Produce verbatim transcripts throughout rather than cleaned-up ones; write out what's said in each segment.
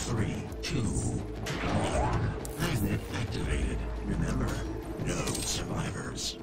Three, two, one. Magnet activated. Remember, no survivors.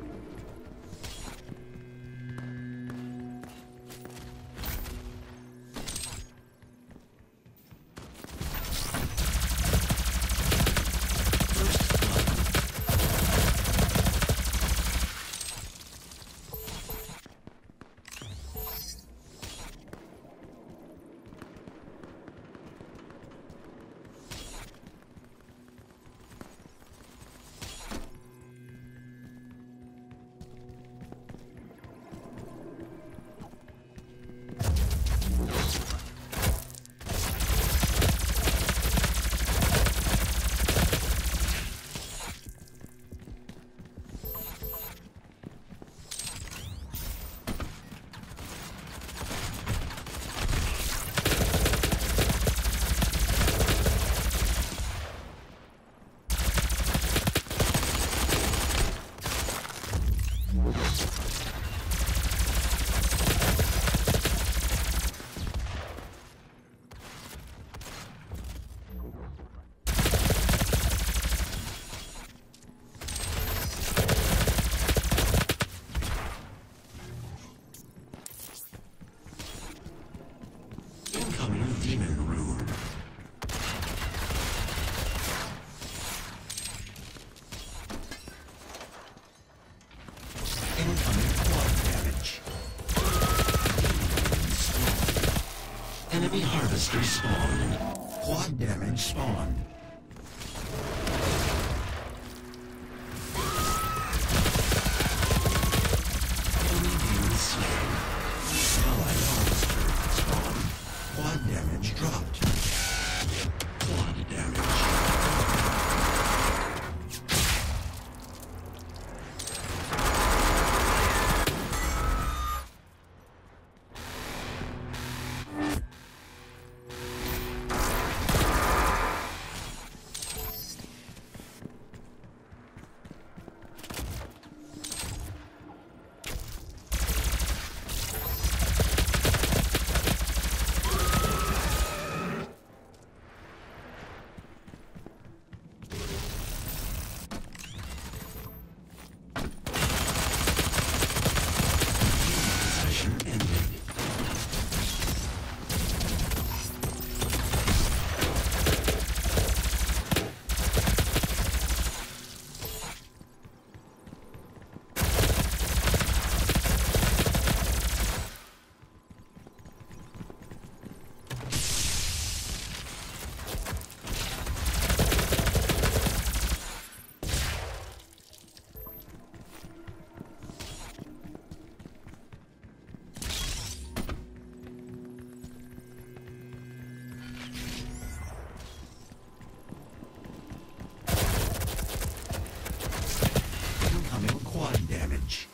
Demon rune. Incoming quad damage. Enemy harvester spawned. Quad damage spawned. Enemy demon slain. Allied harvester spawned. Quad damage dropped. Quad damage. Quad damage.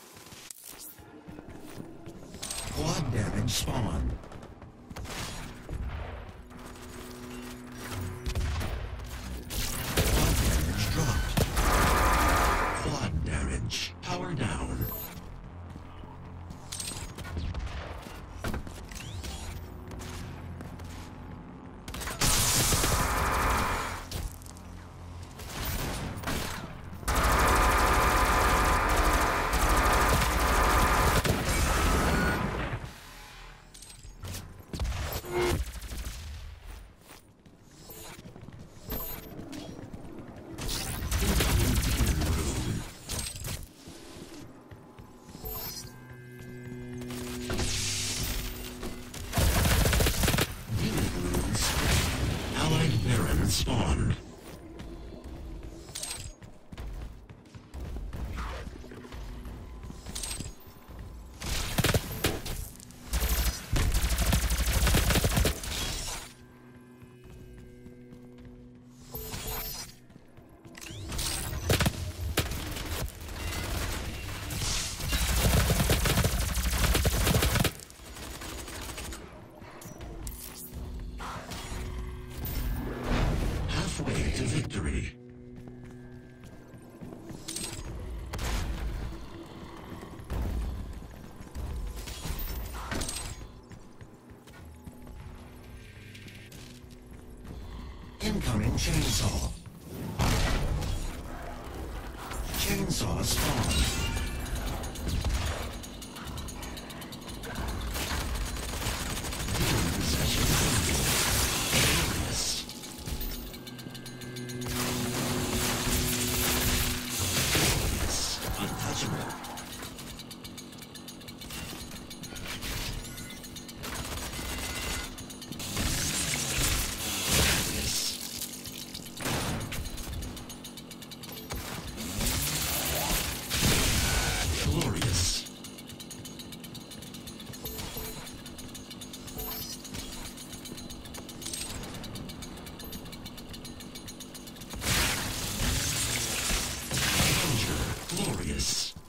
Quad damage spawned. Quad damage dropped. Quad damage. Power down. Incoming chainsaw. Chainsaw spawned. Demon possession ended. Glorious. Glorious. Untouchable. Glorious. Danger. Glorious.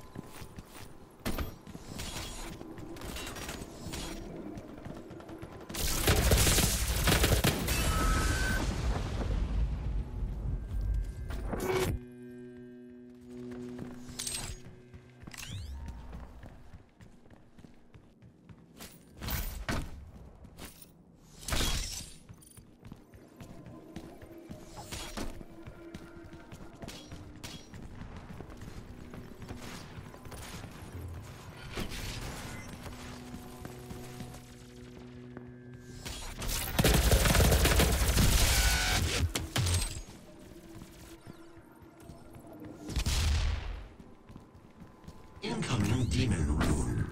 Incoming demon rune.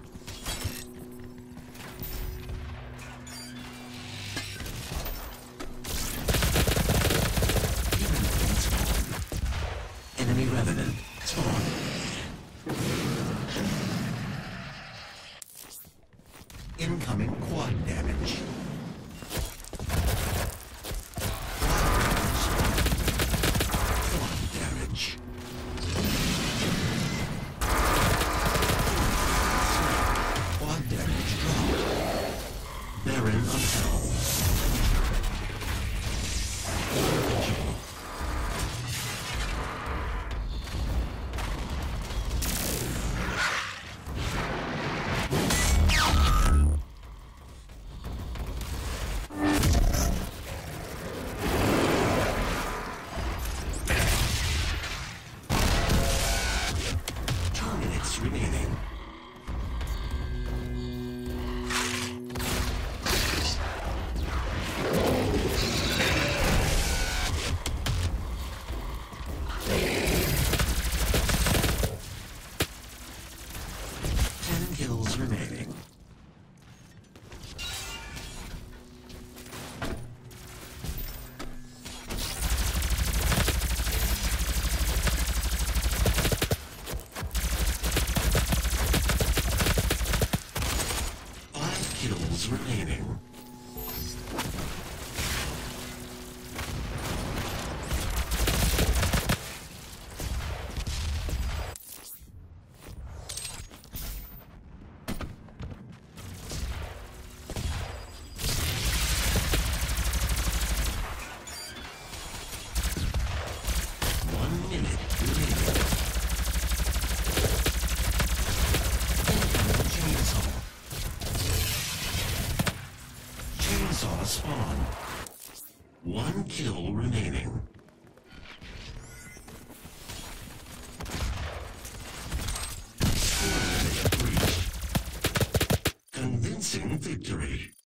Demon rune spawn. Enemy revenant spawn. Incoming quad damage. Quad damage. Quad damage dropped. Baron of Hell. Untouchable. Two minutes remaining. Ten kills remaining. Five kills remaining. One minute remaining. Incoming chainsaw. Chainsaw spawn. One kill remaining. Score limit breached. Convincing victory.